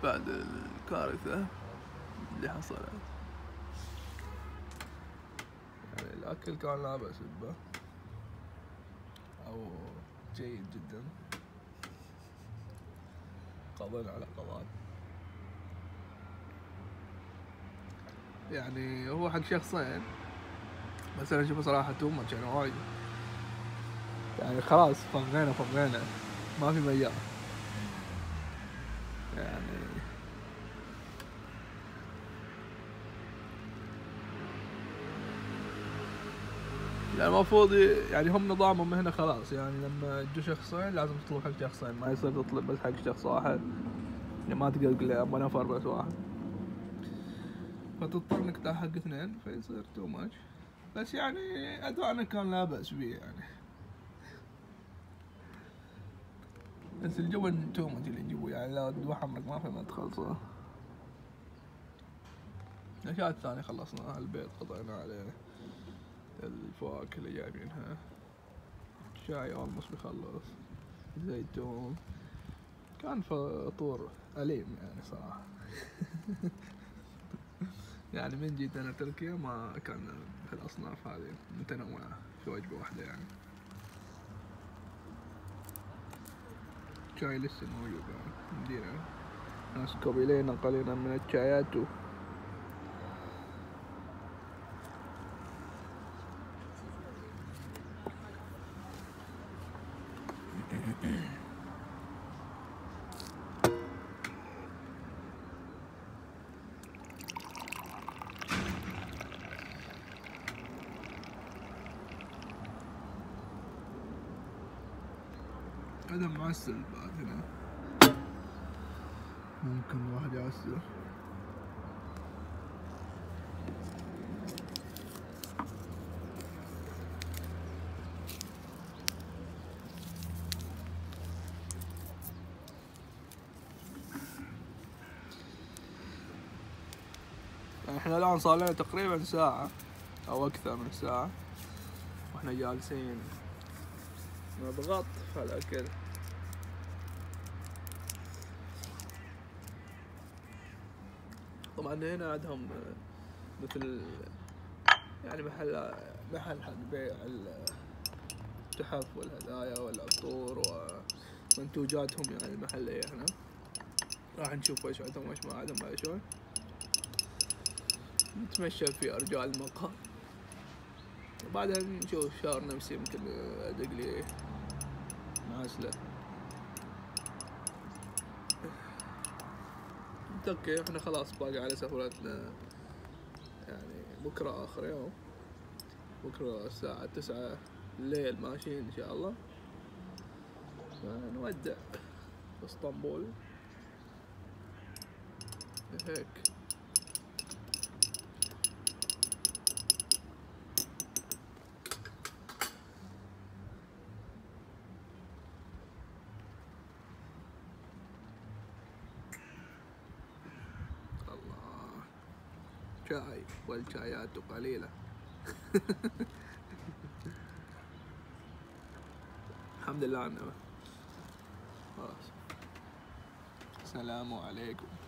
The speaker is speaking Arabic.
بعد الكارثة اللي حصلت. يعني الأكل كان لا بأس به أو جيد جدا، قضينا على قضاء. يعني هو حق شخصين، بس أنا أشوفه صراحة تو ماتش يعني وايد. يعني خلاص فضينا ما في مجال يعني المفروض يعني هم نظامهم هنا خلاص، يعني لما يجوا شخصين لازم تطلب حق شخصين، ما يصير تطلب بس حق شخص واحد. يعني ما تقدر تقول ابغى نفر بس واحد، فتضطر انك تاخذ حق اثنين، فيصير تو ماتش. بس يعني اداءنا كان لا بأس به يعني. بس الجبن تو ماتش اللي يجيبوه، يعني لا دوحمك ما في مدخل صح. الاشياء الثانية خلصناها، البيض قضينا عليه، الفواكه اللي جايبينها، الشاي اولموست بيخلص، زيتون. كان فطور أليم يعني صراحة. يعني من جيت أنا تركيا ما كان في الأصناف هذه متنوعة في وجبة واحدة يعني. شاي لسه موجود يعني عندنا ناس قبيلين قليلا من الشايات هذا معسل بعد هنا، ممكن الواحد يعسل. احنا الآن صار لنا تقريبا ساعة أو أكثر من ساعة واحنا جالسين نضغط في الأكل. طبعا هنا عندهم مثل يعني محل حق بيع التحف والهدايا والعطور ومنتوجاتهم يعني المحلية هنا. راح نشوف ايش عندهم وايش ما عندهم بعد شوي. نتمشى في أرجاء المقهى وبعدها نشوف شاور نفسي، يمكن أدق لي معسلة. اوكي احنا خلاص باقي على سفرتنا، يعني بكرة آخر يوم، بكرة الساعة 9 الليل ماشيين إن شاء الله. نودع اسطنبول هيك. الله، شاي والشايات قليلة. الحمد لله على النعمة. خلاص، السلام عليكم.